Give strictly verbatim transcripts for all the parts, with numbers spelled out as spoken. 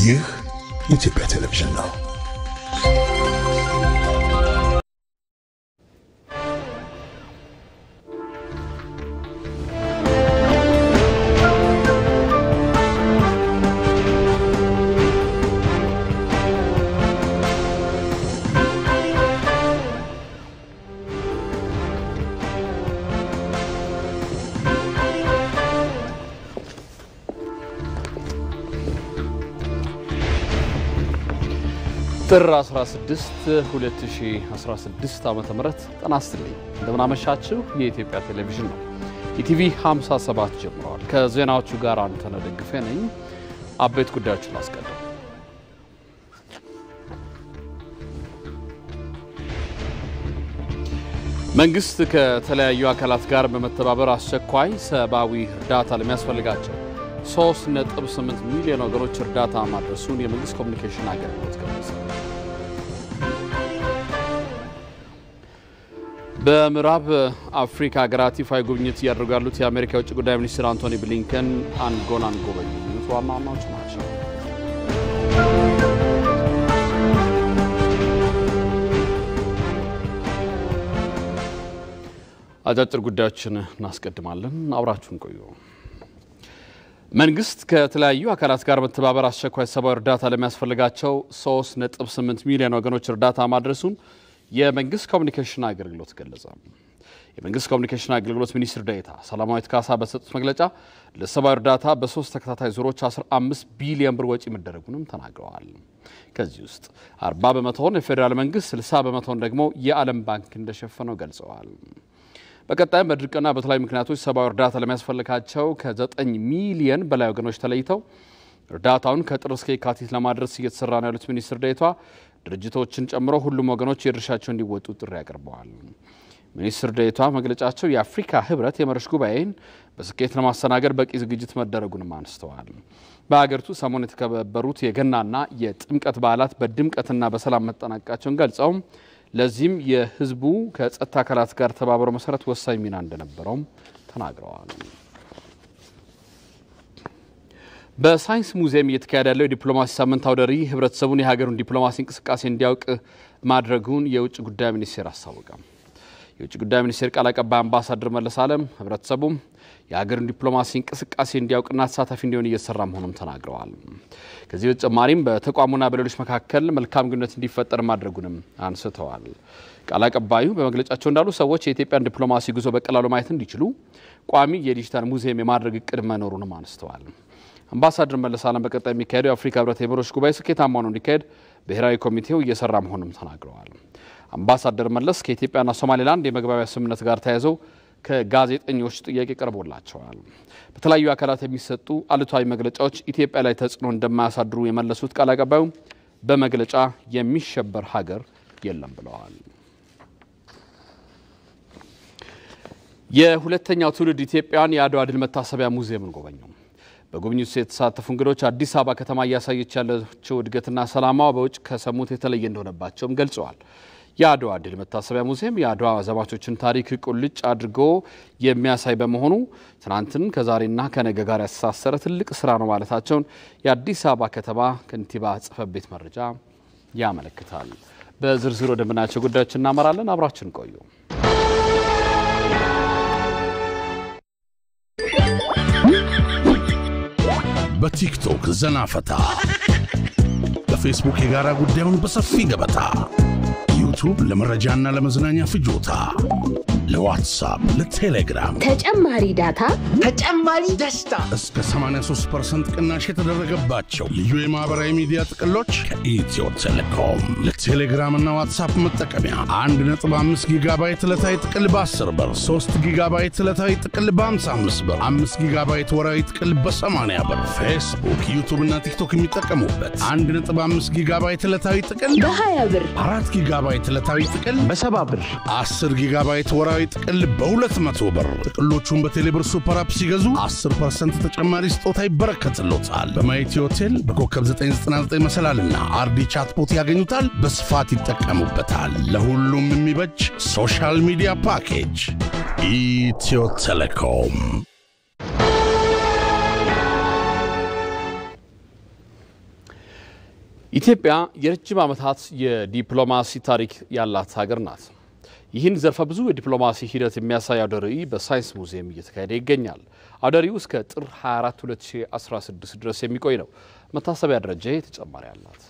ይህ የኢትዮጵያ ቴሌቪዥን ነው። ጥር አስራ ስድስት ሁለት ሺህ አስራ ስድስት ዓመተ ምህረት ተናስተልኝ እንደምን አመሻችሁ። የኢትዮጵያ ቴሌቪዥን ነው። ኢቲቪ ሃምሳ ሰባት ጀምሯል። ከዜናዎቹ ጋር አንተነህ ደግፌ ነኝ። አበይት ጉዳዮችን ላስቀድም። መንግስት ከተለያዩ አካላት ጋር በመተባበር አስቸኳይ ሰብአዊ እርዳታ ለሚያስፈልጋቸው ሶስት ነጥብ ስምንት ሚሊዮን ወገኖች እርዳታ ማድረሱን የመንግስት ኮሙኒኬሽን አገልግሎት ገለጸ። በምዕራብ አፍሪካ ሀገራት ይፋዊ ጉብኝት እያደረጉ ያሉት የአሜሪካ የውጭ ጉዳይ ሚኒስትር አንቶኒ ብሊንከን አንጎላን ጎበኙ። ዋና ዋናዎቹ ናቸው። አጫጭር ጉዳዮችን እናስቀድማለን። አብራችሁን ቆዩ። መንግስት ከተለያዩ አካላት ጋር በመተባበር አስቸኳይ ሰብአዊ እርዳታ ለሚያስፈልጋቸው ሶስት ነጥብ ስምንት ሚሊዮን ወገኖች እርዳታ ማድረሱን የመንግስት ኮሙኒኬሽን አገልግሎት ገለጸ። የመንግስት ኮሙኒኬሽን አገልግሎት ሚኒስትር ዴኤታ ሰላማዊት ካሳ በሰጡት መግለጫ ለሰብአዊ እርዳታ በሶስት ተከታታይ ዙሮች አስራ አምስት ቢሊዮን ብር ወጪ መደረጉንም ተናግረዋል። ከዚህ ውስጥ አርባ በመቶውን የፌደራል መንግስት፣ ስልሳ በመቶውን ደግሞ የዓለም ባንክ እንደሸፈነው ገልጸዋል። በቀጣይም በድርቅና በተለያዩ ምክንያቶች ሰብአዊ እርዳታ ለሚያስፈልጋቸው ከዘጠኝ ሚሊዮን በላይ ወገኖች ተለይተው እርዳታውን ከጥር እስከ የካቲት ለማድረስ እየተሰራ ነው ያሉት ሚኒስትር ዴኤታ ድርጅቶችን ጨምሮ ሁሉም ወገኖች የድርሻቸውን እንዲወጡ ጥሪ አቅርበዋል። ሚኒስትር ዴኤታ መግለጫቸው የአፍሪካ ህብረት የመሪዎች ጉባኤን በስኬት ለማስተናገድ በቂ ዝግጅት መደረጉንም አንስተዋል። በአገሪቱ ሰሞኑን የተከበሩት የገናና የጥምቀት በዓላት በድምቀትና በሰላም መጠናቀቃቸውን ገልጸው ለዚህም የህዝቡ ከጸጥታ አካላት ጋር ተባብሮ መሰረት ወሳኝ ሚና እንደነበረው ተናግረዋል። በሳይንስ ሙዚየም እየተካሄደ ያለው የዲፕሎማሲ ሳምንት አውደ ርዕይ ህብረተሰቡን የሀገሩን ዲፕሎማሲ እንቅስቃሴ እንዲያውቅ ማድረጉን የውጭ ጉዳይ ሚኒስቴር አስታወቀ። የውጭ ጉዳይ ሚኒስቴር ቃል አቀባይ አምባሳደር መለስ ዓለም ህብረተሰቡ የሀገሩን ዲፕሎማሲ እንቅስቃሴ እንዲያውቅና ተሳታፊ እንዲሆን እየሰራ መሆኑን ተናግረዋል። ከዚህ በተጨማሪም በተቋሙና በሌሎች መካከል መልካም ግንኙነት እንዲፈጠር ማድረጉንም አንስተዋል። ቃል አቀባዩ በመግለጫቸው እንዳሉ ሰዎች የኢትዮጵያን ዲፕሎማሲ ጉዞ በቀላሉ ማየት እንዲችሉ ቋሚ የዲጂታል ሙዚየም የማድረግ እቅድ መኖሩንም አንስተዋል። አምባሳደር መለስ ዓለም በቀጣይ የሚካሄደው የአፍሪካ ህብረት የመሪዎች ጉባኤ ስኬታማ ሆኖ እንዲካሄድ ብሔራዊ ኮሚቴው እየሰራ መሆኑን ተናግረዋል። አምባሳደር መለስ ከኢትዮጵያና ሶማሌላንድ የመግባቢያ ስምምነት ጋር ተያይዘው ከጋዜጠኞች ጥያቄ ቀርቦላቸዋል። በተለያዩ አካላት የሚሰጡ አሉታዊ መግለጫዎች ኢትዮጵያ ላይ ተጽዕኖ እንደማያሳድሩ የመለሱት ቃል አቀባዩ በመግለጫ የሚሸበር ሀገር የለም ብለዋል። የሁለተኛው ትውልድ ኢትዮጵያውያን የአድዋ ድል መታሰቢያ ሙዚየምን ጎበኙ። በጉብኝቱ የተሳተፉ እንግዶች አዲስ አበባ ከተማ እያሳየች ያለችው እድገትና ሰላሟ በውጭ ከሰሙት የተለየ እንደሆነባቸውም ገልጸዋል። የአድዋ ድል መታሰቢያ ሙዚየም የአድዋ ዘማቾችን ታሪክ ቁልጭ አድርጎ የሚያሳይ በመሆኑ ትናንትን ከዛሬና ከነገ ጋር ያስተሳሰረ ትልቅ ስራ ነው ማለታቸውን የአዲስ አበባ ከተማ ከንቲባ ጽሕፈት ቤት መረጃ ያመለክታል። በዝርዝር ወደምናያቸው ጉዳዮች እናመራለን። አብራችን ቆዩ። በቲክቶክ ዘናፈታ፣ በፌስቡክ የጋራ ጉዳዩን በሰፊ ገበታ፣ ዩቲዩብ ለመረጃና ለመዝናኛ ፍጆታ፣ ለዋትስአፕ፣ ለቴሌግራም ተጨማሪ ዳታ፣ ተጨማሪ ደስታ እስከ ሰማንያ ሶስት ፐርሰንት ቅናሽ የተደረገባቸው ልዩ የማህበራዊ ሚዲያ ጥቅሎች ከኢትዮ ቴሌኮም። ለቴሌግራምና ዋትስአፕ መጠቀሚያ አንድ ነጥብ አምስት ጊጋባይት ዕለታዊ ጥቅል በ10 ብር፣ ሶስት ጊጋባይት ዕለታዊ ጥቅል በ55 ብር፣ አምስት ጊጋባይት ወራዊ ጥቅል በ80 ብር። ፌስቡክ፣ ዩቲዩብ እና ቲክቶክ የሚጠቀሙበት አንድ ነጥብ አምስት ጊጋባይት ዕለታዊ ጥቅል በ20 ብር፣ አራት ጊጋባይት ዕለታዊ ጥቅል በሰባ ብር፣ አስር ጊጋባይት ወራዊ ጥቅል በሁለት መቶ ብር። ጥቅሎቹን በቴሌብር ሱፐር አፕ ሲገዙ አስር ፐርሰንት ተጨማሪ ስጦታ ይበረከትሎታል። በማየት ሆቴል በኮከብ ዘጠኝ ዘጠና ዘጠኝ መሰላልና አርዲ ቻትቦት ያገኙታል። በስፋት ይጠቀሙበታል። ለሁሉም የሚበጅ ሶሻል ሚዲያ ፓኬጅ ኢትዮ ቴሌኮም። ኢትዮጵያ የረጅም ዓመታት የዲፕሎማሲ ታሪክ ያላት ሀገር ናት። ይህን ዘርፈ ብዙ የዲፕሎማሲ ሂደት የሚያሳይ አውደ ርዕይ በሳይንስ ሙዚየም እየተካሄደ ይገኛል። አውደ ርዕዩ እስከ ጥር ሃያ አራት ሁለት ሺህ አስራ ስድስት ድረስ የሚቆይ ነው። መታሰቢያ ደረጃ ተጨማሪ አላት።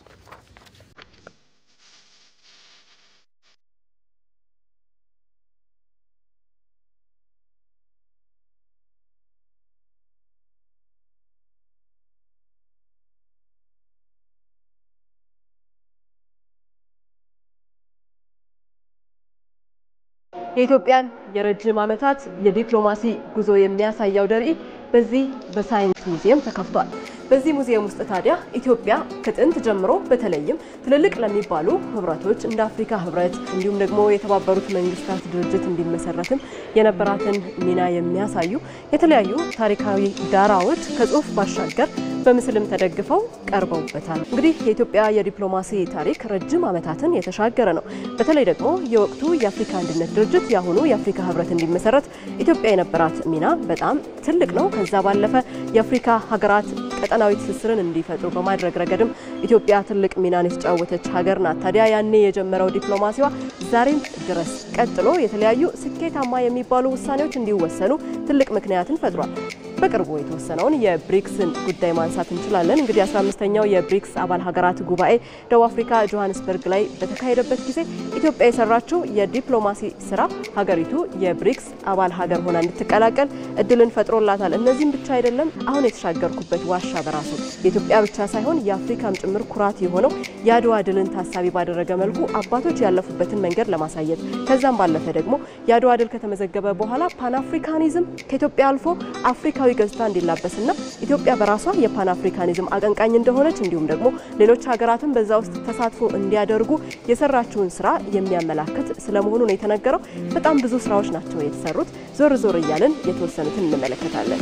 የኢትዮጵያን የረጅም ዓመታት የዲፕሎማሲ ጉዞ የሚያሳይ አውደ ርዕይ በዚህ በሳይንስ ሙዚየም ተከፍቷል። በዚህ ሙዚየም ውስጥ ታዲያ ኢትዮጵያ ከጥንት ጀምሮ በተለይም ትልልቅ ለሚባሉ ህብረቶች እንደ አፍሪካ ህብረት እንዲሁም ደግሞ የተባበሩት መንግስታት ድርጅት እንዲመሰረትም የነበራትን ሚና የሚያሳዩ የተለያዩ ታሪካዊ ዳራዎች ከጽሁፍ ባሻገር በምስልም ተደግፈው ቀርበውበታል። እንግዲህ የኢትዮጵያ የዲፕሎማሲ ታሪክ ረጅም ዓመታትን የተሻገረ ነው። በተለይ ደግሞ የወቅቱ የአፍሪካ አንድነት ድርጅት ያሁኑ የአፍሪካ ህብረት እንዲመሰረት ኢትዮጵያ የነበራት ሚና በጣም ትልቅ ነው። ከዛ ባለፈ የአፍሪካ ሀገራት ቀጠናዊ ትስስርን እንዲፈጥሩ በማድረግ ረገድም ኢትዮጵያ ትልቅ ሚናን የተጫወተች ሀገር ናት። ታዲያ ያኔ የጀመረው ዲፕሎማሲዋ ዛሬም ድረስ ቀጥሎ የተለያዩ ስኬታማ የሚባሉ ውሳኔዎች እንዲወሰኑ ትልቅ ምክንያትን ፈጥሯል። በቅርቡ የተወሰነውን የብሪክስን ጉዳይ ማንሳት እንችላለን። እንግዲህ አስራ አምስተኛው የብሪክስ አባል ሀገራት ጉባኤ ደቡብ አፍሪካ ጆሃንስበርግ ላይ በተካሄደበት ጊዜ ኢትዮጵያ የሰራችው የዲፕሎማሲ ስራ ሀገሪቱ የብሪክስ አባል ሀገር ሆና እንድትቀላቀል እድልን ፈጥሮላታል። እነዚህም ብቻ አይደለም፣ አሁን የተሻገርኩበት ዋሻ በራሱ የኢትዮጵያ ብቻ ሳይሆን የአፍሪካም ጭምር ኩራት የሆነው የአድዋ ድልን ታሳቢ ባደረገ መልኩ አባቶች ያለፉበትን መንገድ ለማሳየት ከዛም ባለፈ ደግሞ የአድዋ ድል ከተመዘገበ በኋላ ፓን አፍሪካኒዝም ከኢትዮጵያ አልፎ አፍሪካ ገጽታ እንዲላበስና ኢትዮጵያ በራሷ የፓን አፍሪካኒዝም አቀንቃኝ እንደሆነች እንዲሁም ደግሞ ሌሎች ሀገራትን በዛ ውስጥ ተሳትፎ እንዲያደርጉ የሰራችውን ስራ የሚያመላክት ስለመሆኑ ነው የተነገረው። በጣም ብዙ ስራዎች ናቸው የተሰሩት። ዞር ዞር እያልን የተወሰኑትን እንመለከታለን።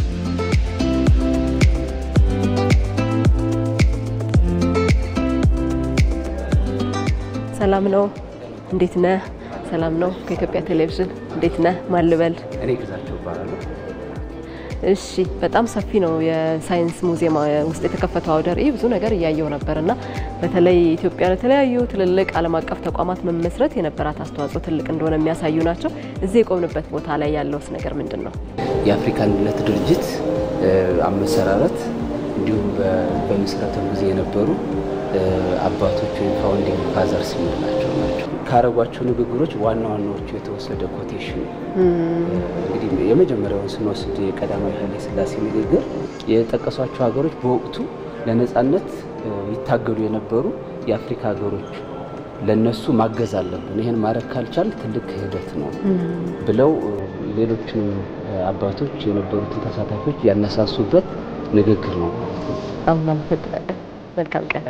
ሰላም ነው፣ እንዴት ነህ? ሰላም ነው። ከኢትዮጵያ ቴሌቪዥን እንዴት ነህ? ማልበል እኔ ግዛቸው ባላሉ። እሺ፣ በጣም ሰፊ ነው የሳይንስ ሙዚየም ውስጥ የተከፈተው አውደ ርዕይ። ብዙ ነገር እያየው ነበርና በተለይ ኢትዮጵያ ለተለያዩ ትልልቅ ዓለም አቀፍ ተቋማት መመስረት የነበራት አስተዋጽኦ ትልቅ እንደሆነ የሚያሳዩ ናቸው። እዚህ የቆምንበት ቦታ ላይ ያለውስ ነገር ምንድነው? የአፍሪካ አንድነት ድርጅት አመሰራረት እንዲሁም በምስረታው ጊዜ የነበሩ አባቶች ወይ ፋውንዲንግ ፋዘርስ ናቸው ናቸው ካረጓቸው ንግግሮች ዋና ዋናዎቹ የተወሰደ ኮቴሽን እንግዲህ የመጀመሪያውን ስንወስድ የቀዳማዊ ኃይለ ሥላሴ ንግግር የጠቀሷቸው ሀገሮች በወቅቱ ለነጻነት ይታገሉ የነበሩ የአፍሪካ ሀገሮች ለነሱ ማገዝ አለብን፣ ይሄን ማድረግ ካልቻል ትልቅ ክህደት ነው ብለው ሌሎችም አባቶች የነበሩትን ተሳታፊዎች ያነሳሱበት ንግግር ነው። አሁን መልካም ቀን።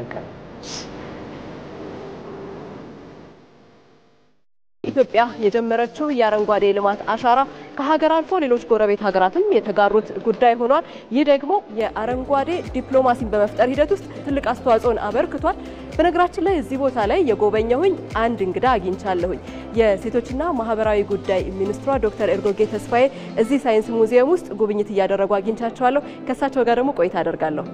ኢትዮጵያ የጀመረችው የአረንጓዴ ልማት አሻራ ከሀገር አልፎ ሌሎች ጎረቤት ሀገራትም የተጋሩት ጉዳይ ሆኗል። ይህ ደግሞ የአረንጓዴ ዲፕሎማሲን በመፍጠር ሂደት ውስጥ ትልቅ አስተዋጽኦን አበርክቷል። በነገራችን ላይ እዚህ ቦታ ላይ የጎበኘሁኝ አንድ እንግዳ አግኝቻለሁኝ። የሴቶችና ማህበራዊ ጉዳይ ሚኒስትሯ ዶክተር ኤርጎጌ ተስፋዬ እዚህ ሳይንስ ሙዚየም ውስጥ ጉብኝት እያደረጉ አግኝቻቸዋለሁ። ከሳቸው ጋር ደግሞ ቆይታ አደርጋለሁ።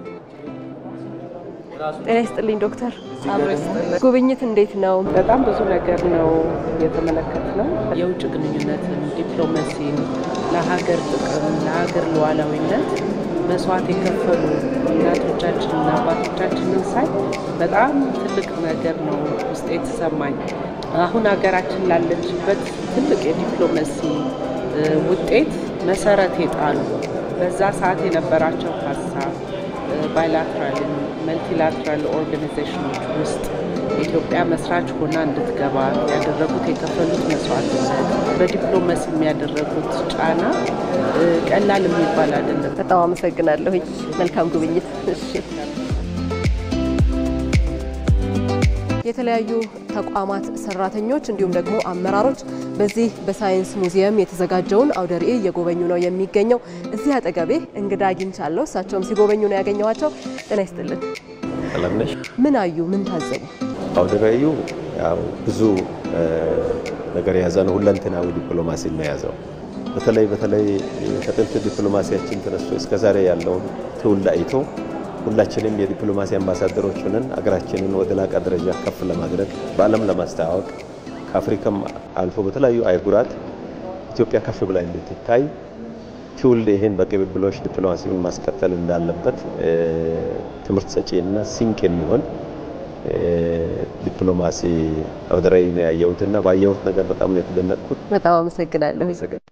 ጤና ይስጥልኝ ዶክተር። ጉብኝት እንዴት ነው? በጣም ብዙ ነገር ነው የተመለከትነው። የውጭ ግንኙነትን፣ ዲፕሎማሲን፣ ለሀገር ጥቅም፣ ለሀገር ሉዓላዊነት መስዋዕት የከፈሉ እናቶቻችንና አባቶቻችንን ሳይ በጣም ትልቅ ነገር ነው ውስጤ የተሰማኝ። አሁን ሀገራችን ላለችበት ትልቅ የዲፕሎማሲ ውጤት መሰረት የጣሉ በዛ ሰዓት የነበራቸው ሀሳብ ባይላተራል መልቲላተራል ኦርጋናይዜሽኖች ውስጥ ኢትዮጵያ መስራች ሆና እንድትገባ ያደረጉት የከፈሉት መስዋዕትነት በዲፕሎማሲ የሚያደርጉት ጫና ቀላል የሚባል አይደለም። በጣም አመሰግናለሁ። መልካም ጉብኝት። እሺ። የተለያዩ ተቋማት ሰራተኞች እንዲሁም ደግሞ አመራሮች በዚህ በሳይንስ ሙዚየም የተዘጋጀውን አውደ ርዕይ እየጎበኙ ነው የሚገኘው። እዚህ አጠገቤ እንግዳ አግኝቻለሁ። እሳቸውም ሲጎበኙ ነው ያገኘዋቸው። ጤና ይስጥልን። ሰላም ነሽ? ምን አዩ? ምን ታዘቡ? አውደ ርዕዩ ያው ብዙ ነገር የያዘ ነው። ሁለንተናዊ ዲፕሎማሲ ነው የያዘው። በተለይ በተለይ ከጥንት ዲፕሎማሲያችን ተነስቶ እስከ ዛሬ ያለውን ትውልድ አይቶ ሁላችንም የዲፕሎማሲ አምባሳደሮች ሆነን አገራችንን ወደ ላቀ ደረጃ ከፍ ለማድረግ በዓለም ለማስተዋወቅ ከአፍሪካም አልፎ በተለያዩ አህጉራት ኢትዮጵያ ከፍ ብላ እንድትታይ ትውልድ ይሄን በቅብብሎሽ ዲፕሎማሲውን ማስቀጠል እንዳለበት ትምህርት ሰጪና ሲንክ የሚሆን ዲፕሎማሲ አውደራይ ነው ያየሁትና ባየሁት ነገር በጣም ነው የተደነቅኩት። በጣም አመሰግናለሁ።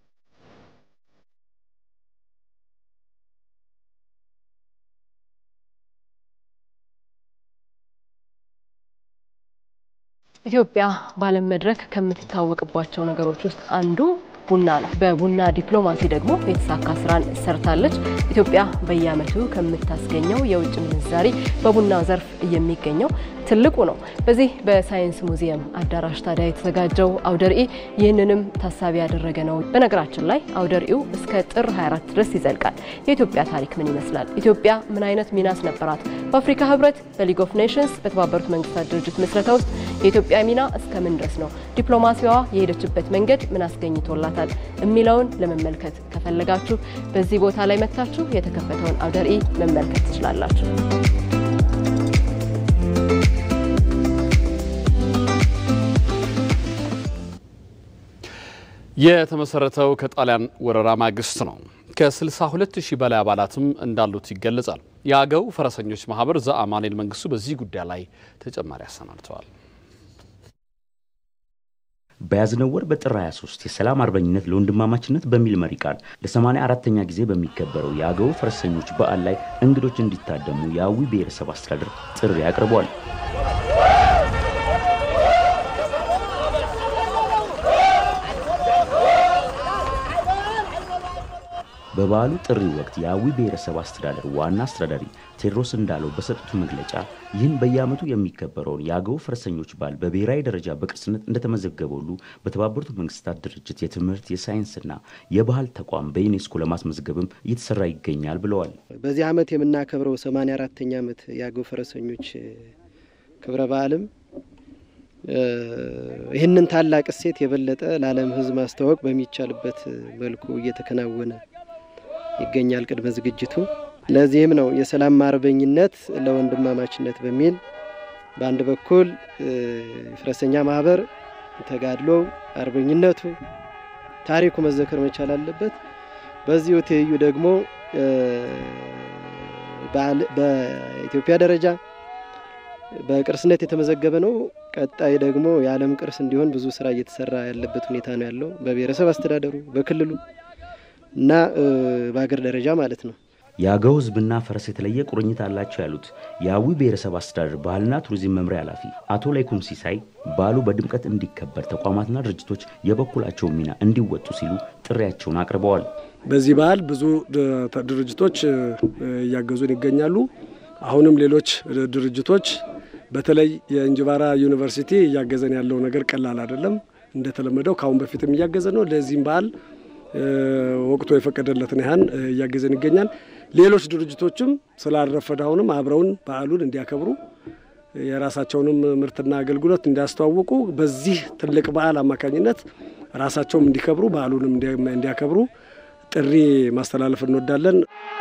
ኢትዮጵያ ባለም መድረክ ከምትታወቅባቸው ነገሮች ውስጥ አንዱ ቡና ነው። በቡና ዲፕሎማሲ ደግሞ የተሳካ ስራን ሰርታለች። ኢትዮጵያ በየዓመቱ ከምታስገኘው የውጭ ምንዛሪ በቡናው ዘርፍ የሚገኘው ትልቁ ነው። በዚህ በሳይንስ ሙዚየም አዳራሽ ታዲያ የተዘጋጀው አውደ ርዕይ ይህንንም ታሳቢ ያደረገ ነው። በነገራችን ላይ አውደ ርዕዩ እስከ ጥር ሃያ አራት ድረስ ይዘልቃል። የኢትዮጵያ ታሪክ ምን ይመስላል? ኢትዮጵያ ምን አይነት ሚናስ ነበራት? በአፍሪካ ህብረት፣ በሊግ ኦፍ ኔሽንስ፣ በተባበሩት መንግስታት ድርጅት ምስረታ ውስጥ የኢትዮጵያ ሚና እስከምን ድረስ ነው? ዲፕሎማሲዋ የሄደችበት መንገድ ምን አስገኝቶላታል የሚለውን ለመመልከት ከፈለጋችሁ በዚህ ቦታ ላይ መታችሁ የተከፈተውን አውደ ርዕይ መመልከት ትችላላችሁ። የተመሰረተው ከጣሊያን ወረራ ማግስት ነው። ከስልሳ ሁለት ሺህ በላይ አባላትም እንዳሉት ይገለጻል። የአገው ፈረሰኞች ማህበር ዘአማኑኤል መንግስቱ በዚህ ጉዳይ ላይ ተጨማሪ አሰናድተዋል። በያዝነው ወር በጥር ሃያ ሶስት የሰላም አርበኝነት ለወንድማማችነት በሚል መሪ ቃል ለሰማንያ አራተኛ ጊዜ በሚከበረው የአገው ፈረሰኞች በዓል ላይ እንግዶች እንዲታደሙ የአዊ ብሔረሰብ አስተዳደር ጥሪ አቅርቧል። በበዓሉ ጥሪ ወቅት የአዊ ብሔረሰብ አስተዳደር ዋና አስተዳዳሪ ቴዎድሮስ እንዳለው በሰጡት መግለጫ ይህን በየዓመቱ የሚከበረውን የአገው ፈረሰኞች በዓል በብሔራዊ ደረጃ በቅርስነት እንደተመዘገበው ሁሉ በተባበሩት መንግስታት ድርጅት የትምህርት የሳይንስና የባህል ተቋም በዩኔስኮ ለማስመዝገብም እየተሰራ ይገኛል ብለዋል። በዚህ ዓመት የምናከብረው ሰማንያ አራተኛ ዓመት የአገው ፈረሰኞች ክብረ በዓልም ይህንን ታላቅ እሴት የበለጠ ለዓለም ሕዝብ ማስተዋወቅ በሚቻልበት መልኩ እየተከናወነ ይገኛል ቅድመ ዝግጅቱ። ለዚህም ነው የሰላም አርበኝነት ለወንድማማችነት በሚል በአንድ በኩል ፈረሰኛ ማህበር ተጋድሎ አርበኝነቱ ታሪኩ መዘከር መቻል አለበት። በዚሁ ትይዩ ደግሞ በኢትዮጵያ ደረጃ በቅርስነት የተመዘገበ ነው። ቀጣይ ደግሞ የዓለም ቅርስ እንዲሆን ብዙ ስራ እየተሰራ ያለበት ሁኔታ ነው ያለው በብሔረሰብ አስተዳደሩ በክልሉ እና በአገር ደረጃ ማለት ነው። የአገው ህዝብና ፈረስ የተለየ ቁርኝት አላቸው ያሉት የአዊ ብሔረሰብ አስተዳደር ባህልና ቱሪዝም መምሪያ ኃላፊ አቶ ላይኩም ሲሳይ በዓሉ በድምቀት እንዲከበር ተቋማትና ድርጅቶች የበኩላቸውን ሚና እንዲወጡ ሲሉ ጥሪያቸውን አቅርበዋል። በዚህ በዓል ብዙ ድርጅቶች እያገዙን ይገኛሉ። አሁንም ሌሎች ድርጅቶች በተለይ የእንጅባራ ዩኒቨርሲቲ እያገዘን ያለው ነገር ቀላል አይደለም። እንደተለመደው ካሁን በፊትም እያገዘ ነው። ለዚህም በዓል ወቅቱ የፈቀደለትን ያህል እያገዘን ይገኛል። ሌሎች ድርጅቶችም ስላልረፈዳውንም አብረውን በዓሉን እንዲያከብሩ የራሳቸውንም ምርትና አገልግሎት እንዲያስተዋውቁ በዚህ ትልቅ በዓል አማካኝነት ራሳቸውም እንዲከብሩ በዓሉንም እንዲያከብሩ ጥሪ ማስተላለፍ እንወዳለን።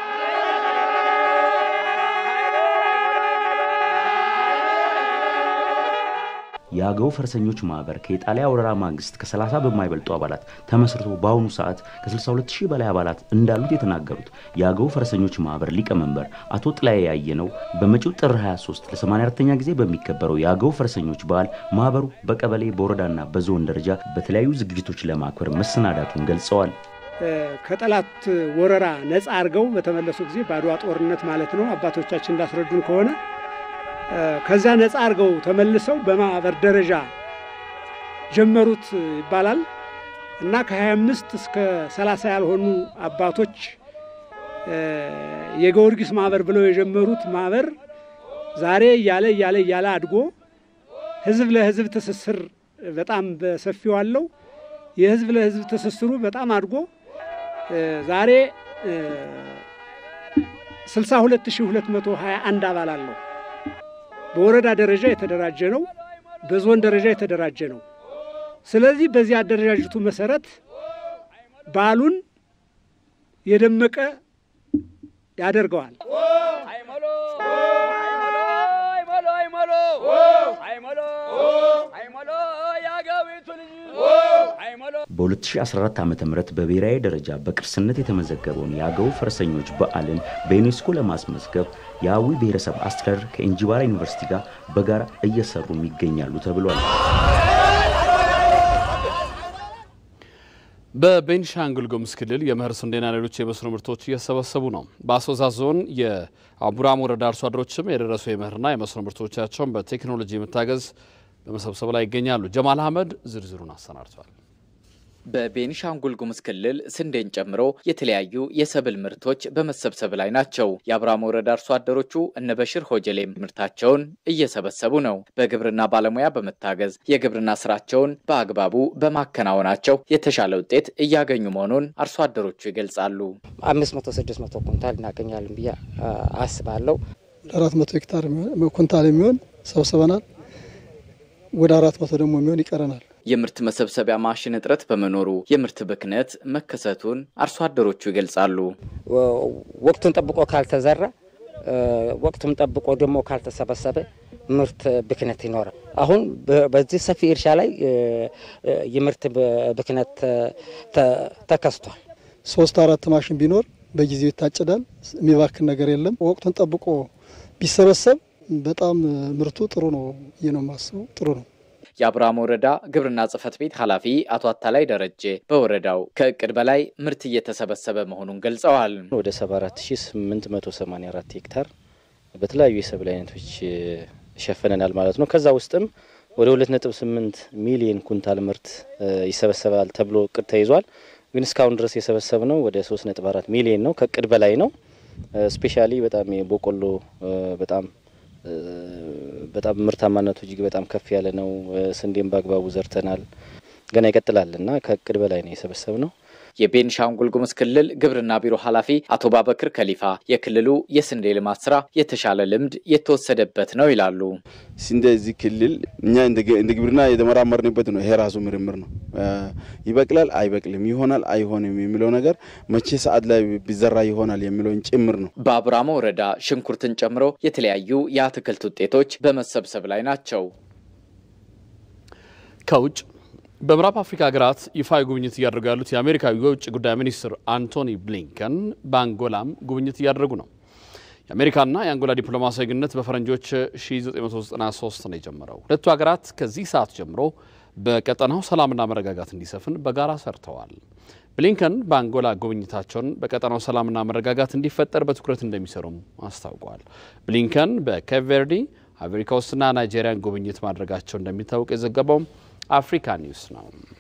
የአገው ፈረሰኞች ማህበር ከኢጣሊያ ወረራ ማግስት ከሰላሳ በማይበልጡ አባላት ተመስርቶ በአሁኑ ሰዓት ከስልሳ ሁለት ሺህ በላይ አባላት እንዳሉት የተናገሩት የአገው ፈረሰኞች ማህበር ሊቀመንበር አቶ ጥላዬ ያየነው በመጪው ጥር ሃያ ሶስት ለሰማንያ አራተኛ ጊዜ በሚከበረው የአገው ፈረሰኞች በዓል ማህበሩ በቀበሌ በወረዳና በዞን ደረጃ በተለያዩ ዝግጅቶች ለማክበር መሰናዳቱን ገልጸዋል። ከጠላት ወረራ ነፃ አርገው በተመለሱ ጊዜ በአድዋ ጦርነት ማለት ነው አባቶቻችን እንዳስረዱን ከሆነ ከዛ ነፃ አርገው ተመልሰው በማህበር ደረጃ ጀመሩት ይባላል እና ከ25 እስከ ሰላሳ ያልሆኑ አባቶች የጊዮርጊስ ማህበር ብለው የጀመሩት ማህበር ዛሬ ያለ ያለ ያለ አድጎ ህዝብ ለህዝብ ትስስር በጣም በሰፊው አለው። የህዝብ ለህዝብ ትስስሩ በጣም አድጎ ዛሬ ስልሳ ሁለት ሺህ ሁለት መቶ ሃያ አንድ አባል አለው። በወረዳ ደረጃ የተደራጀ ነው፣ በዞን ደረጃ የተደራጀ ነው። ስለዚህ በዚህ አደረጃጀቱ መሰረት በዓሉን የደመቀ ያደርገዋል። በ2014 ዓመተ ምህረት በብሔራዊ ደረጃ በቅርስነት የተመዘገበውን የአገው ፈረሰኞች በዓልን በዩኔስኮ ለማስመዝገብ የአዊ ብሔረሰብ አስተዳደር ከእንጂባራ ዩኒቨርሲቲ ጋር በጋራ እየሰሩ ይገኛሉ ተብሏል። በቤንሻንጉል ጉሙዝ ክልል የመኸር ስንዴና ሌሎች የመስኖ ምርቶች እየተሰበሰቡ ነው። በአሶሳ ዞን የአቡራም ወረዳ አርሶ አደሮችም የደረሱ የመኸርና የመስኖ ምርቶቻቸውን በቴክኖሎጂ መታገዝ በመሰብሰብ ላይ ይገኛሉ። ጀማል አህመድ ዝርዝሩን አሰናድቷል። በቤንሻንጉል ጉሙዝ ክልል ስንዴን ጨምሮ የተለያዩ የሰብል ምርቶች በመሰብሰብ ላይ ናቸው። የአብራም ወረዳ አርሶ አደሮቹ እነ በሽር ሆጀሌ ምርታቸውን እየሰበሰቡ ነው። በግብርና ባለሙያ በመታገዝ የግብርና ስራቸውን በአግባቡ በማከናወናቸው የተሻለ ውጤት እያገኙ መሆኑን አርሶ አደሮቹ ይገልጻሉ። አምስት መቶ ስድስት መቶ ኩንታል እናገኛለን ብዬ አስባለሁ። አራት መቶ ሄክታር ኩንታል የሚሆን ሰብስበናል። ወደ አራት መቶ ደግሞ የሚሆን ይቀረናል። የምርት መሰብሰቢያ ማሽን እጥረት በመኖሩ የምርት ብክነት መከሰቱን አርሶ አደሮቹ ይገልጻሉ። ወቅቱን ጠብቆ ካልተዘራ ወቅቱን ጠብቆ ደግሞ ካልተሰበሰበ ምርት ብክነት ይኖራል። አሁን በዚህ ሰፊ እርሻ ላይ የምርት ብክነት ተከስቷል። ሶስት አራት ማሽን ቢኖር በጊዜው ይታጨዳል። የሚባክን ነገር የለም። ወቅቱን ጠብቆ ቢሰበሰብ በጣም ምርቱ ጥሩ ነው የነማሰው ጥሩ ነው። የአብራም ወረዳ ግብርና ጽፈት ቤት ኃላፊ አቶ አታላይ ደረጀ በወረዳው ከእቅድ በላይ ምርት እየተሰበሰበ መሆኑን ገልጸዋል። ወደ ሰባ አራት ሺህ ስምንት መቶ ሰማንያ አራት ሄክታር በተለያዩ የሰብል አይነቶች ሸፈነናል ማለት ነው። ከዛ ውስጥም ወደ ሁለት ነጥብ ስምንት ሚሊዮን ኩንታል ምርት ይሰበሰባል ተብሎ እቅድ ተይዟል። ግን እስካሁን ድረስ የሰበሰብነው ወደ ሶስት ነጥብ አራት ሚሊዮን ነው። ከእቅድ በላይ ነው። ስፔሻሊ በጣም የበቆሎ በጣም በጣም ምርታማነቱ እጅግ በጣም ከፍ ያለ ነው። ስንዴም በአግባቡ ዘርተናል። ገና ይቀጥላልና ከእቅድ በላይ ነው የሰበሰብነው። የቤንሻንጉል ጉሙዝ ክልል ግብርና ቢሮ ኃላፊ አቶ ባበክር ከሊፋ የክልሉ የስንዴ ልማት ስራ የተሻለ ልምድ የተወሰደበት ነው ይላሉ። ስንዴ እዚህ ክልል እኛ እንደ ግብርና የተመራመርንበት ነው። ይሄ ራሱ ምርምር ነው። ይበቅላል አይበቅልም፣ ይሆናል አይሆንም የሚለው ነገር መቼ ሰዓት ላይ ቢዘራ ይሆናል የሚለውን ጭምር ነው። በአብራም ወረዳ ሽንኩርትን ጨምሮ የተለያዩ የአትክልት ውጤቶች በመሰብሰብ ላይ ናቸው። ከውጭ በምዕራብ አፍሪካ ሀገራት ይፋዊ ጉብኝት እያደረጉ ያሉት የአሜሪካው የውጭ ጉዳይ ሚኒስትር አንቶኒ ብሊንከን በአንጎላም ጉብኝት እያደረጉ ነው። የአሜሪካና የአንጎላ ዲፕሎማሲያዊ ግንኙነት በፈረንጆች ሺህ ዘጠኝ መቶ ዘጠና ሶስት ነው የጀመረው። ሁለቱ ሀገራት ከዚህ ሰዓት ጀምሮ በቀጠናው ሰላምና መረጋጋት እንዲሰፍን በጋራ ሰርተዋል። ብሊንከን በአንጎላ ጉብኝታቸውን በቀጠናው ሰላምና መረጋጋት እንዲፈጠር በትኩረት እንደሚሰሩም አስታውቀዋል። ብሊንከን በኬፕ ቨርዲ፣ አይቮሪ ኮስትና ናይጄሪያን ጉብኝት ማድረጋቸው እንደሚታወቅ የዘገበው አፍሪካ ኒውስ ነው።